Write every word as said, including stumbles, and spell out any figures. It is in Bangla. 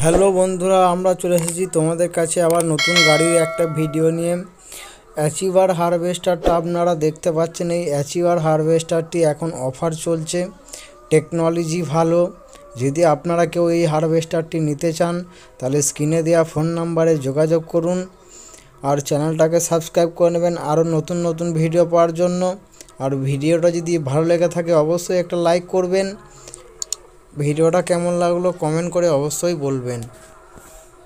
হ্যালো বন্ধুরা, আমরা চলে এসেছি তোমাদের কাছে আবার নতুন গাড়ির একটা ভিডিও নিয়ে। অ্যাচিভার হারভেস্টারটা আপনারা দেখতে পাচ্ছেন। এই অ্যাচিভার হারভেস্টারটি এখন অফার চলছে, টেকনোলজি ভালো। যদি আপনারা কেউ এই হারভেস্টারটি নিতে চান তাহলে স্ক্রিনে দেওয়া ফোন নাম্বারে যোগাযোগ করুন আর চ্যানেলটাকে সাবস্ক্রাইব করে নেবেন আরও নতুন নতুন ভিডিও পাওয়ার জন্য। আর ভিডিওটা যদি ভালো লেগে থাকে অবশ্যই একটা লাইক করবেন। ভিডিওটা কেমন লাগলো কমেন্ট করে অবশ্যই বলবেন।